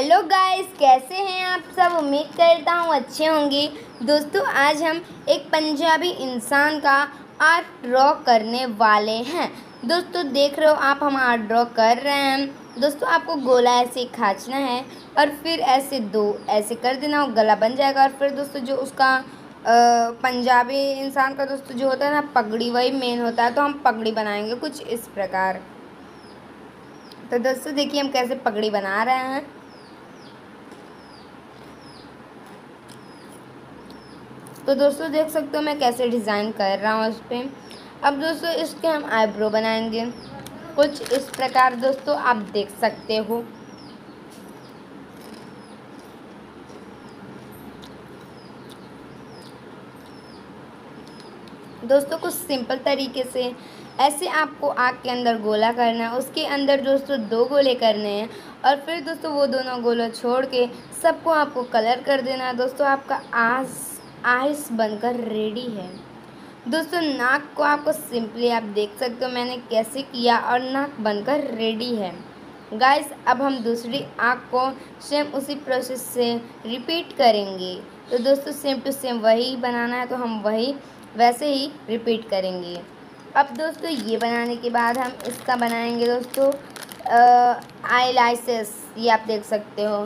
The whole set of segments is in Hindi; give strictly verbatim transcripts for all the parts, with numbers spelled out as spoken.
हेलो गाइस, कैसे हैं आप सब। उम्मीद करता हूँ अच्छे होंगे। दोस्तों आज हम एक पंजाबी इंसान का आर्ट ड्रॉ करने वाले हैं। दोस्तों देख रहे हो आप, हम आर्ट ड्रॉ कर रहे हैं। दोस्तों आपको गोला ऐसे खींचना है और फिर ऐसे दो ऐसे कर देना, वो गला बन जाएगा। और फिर दोस्तों जो उसका पंजाबी इंसान का दोस्तों जो होता है ना पगड़ी, वही मेन होता है। तो हम पगड़ी बनाएंगे कुछ इस प्रकार। तो दोस्तों देखिए हम कैसे पगड़ी बना रहे हैं। तो दोस्तों देख सकते हो मैं कैसे डिज़ाइन कर रहा हूँ इस पर। अब दोस्तों इसके हम आईब्रो बनाएंगे कुछ इस प्रकार। दोस्तों आप देख सकते हो। दोस्तों कुछ सिंपल तरीके से ऐसे आपको आँख के अंदर गोला करना है, उसके अंदर दोस्तों दो गोले करने हैं और फिर दोस्तों वो दोनों गोले छोड़ के सबको आपको कलर कर देना है। दोस्तों आपका आस आइस बनकर रेडी है। दोस्तों नाक को आपको सिंपली आप देख सकते हो मैंने कैसे किया और नाक बनकर रेडी है। गाइस अब हम दूसरी आँख को सेम उसी प्रोसेस से रिपीट करेंगे। तो दोस्तों सेम टू सेम वही बनाना है, तो हम वही वैसे ही रिपीट करेंगे। अब दोस्तों ये बनाने के बाद हम इसका बनाएंगे दोस्तों आई लाइसेस। ये आप देख सकते हो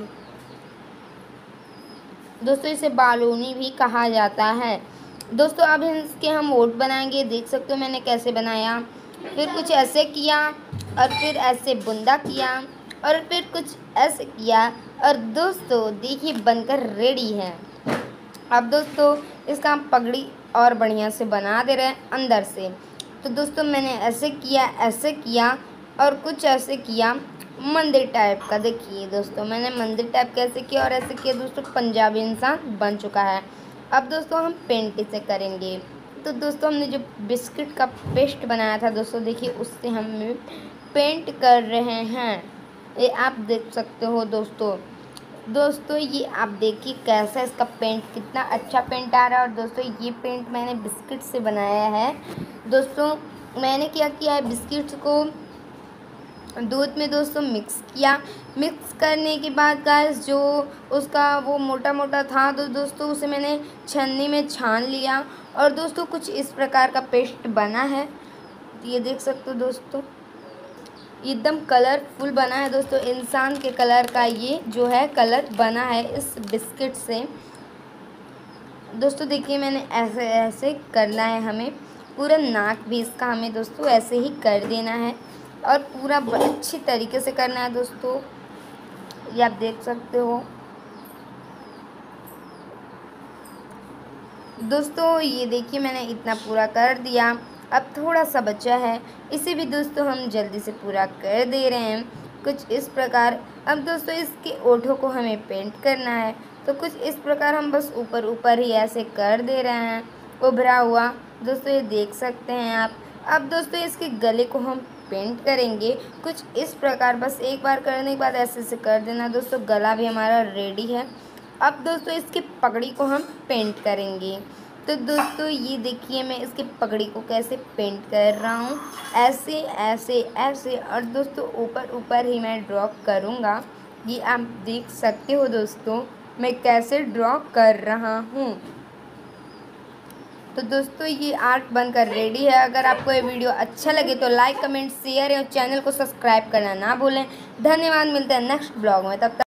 दोस्तों, इसे बालूनी भी कहा जाता है। दोस्तों अब इसके हम वोट बनाएंगे। देख सकते हो मैंने कैसे बनाया। फिर कुछ ऐसे किया और फिर ऐसे बुंदा किया और फिर कुछ ऐसे किया और दोस्तों देखिए बनकर रेडी है। अब दोस्तों इसका हम पगड़ी और बढ़िया से बना दे रहे हैं अंदर से। तो दोस्तों मैंने ऐसे किया, ऐसे किया और कुछ ऐसे किया मंदिर टाइप का। देखिए दोस्तों मैंने मंदिर टाइप कैसे किया और ऐसे किया। दोस्तों पंजाबी इंसान बन चुका है। अब दोस्तों हम पेंट इसे करेंगे। तो दोस्तों हमने जो बिस्किट का पेस्ट बनाया था दोस्तों, देखिए उससे हम पेंट कर रहे हैं। ये आप देख सकते हो दोस्तों। दोस्तों ये आप देखिए कैसा इसका पेंट, कितना अच्छा पेंट आ रहा है। और दोस्तों ये पेंट मैंने बिस्किट से बनाया है। दोस्तों मैंने क्या किया है, बिस्किट्स को दूध में दोस्तों मिक्स किया। मिक्स करने के बाद गाइस जो उसका वो मोटा मोटा था तो दोस्तों उसे मैंने छन्नी में छान लिया और दोस्तों कुछ इस प्रकार का पेस्ट बना है। ये देख सकते हो दोस्तों, एकदम कलरफुल बना है दोस्तों। इंसान के कलर का ये जो है कलर बना है इस बिस्किट से। दोस्तों देखिए मैंने ऐसे ऐसे करना है हमें। पूरा नाक भी इसका हमें दोस्तों ऐसे ही कर देना है और पूरा अच्छी तरीके से करना है दोस्तों। ये आप देख सकते हो दोस्तों। ये देखिए मैंने इतना पूरा कर दिया। अब थोड़ा सा बचा है, इसे भी दोस्तों हम जल्दी से पूरा कर दे रहे हैं कुछ इस प्रकार। अब दोस्तों इसके ओठों को हमें पेंट करना है, तो कुछ इस प्रकार हम बस ऊपर ऊपर ही ऐसे कर दे रहे हैं उभरा हुआ। दोस्तों ये देख सकते हैं आप। अब दोस्तों इसके गले को हम पेंट करेंगे कुछ इस प्रकार। बस एक बार करने के बाद ऐसे ऐसे कर देना दोस्तों। गला भी हमारा रेडी है। अब दोस्तों इसकी पगड़ी को हम पेंट करेंगे। तो दोस्तों ये देखिए मैं इसकी पगड़ी को कैसे पेंट कर रहा हूँ, ऐसे ऐसे ऐसे। और दोस्तों ऊपर ऊपर ही मैं ड्रॉ करूँगा। ये आप देख सकते हो दोस्तों मैं कैसे ड्रॉ कर रहा हूँ। तो दोस्तों ये आर्ट बनकर रेडी है। अगर आपको ये वीडियो अच्छा लगे तो लाइक कमेंट शेयर और चैनल को सब्सक्राइब करना ना भूलें। धन्यवाद, मिलते हैं नेक्स्ट ब्लॉग में। तब तक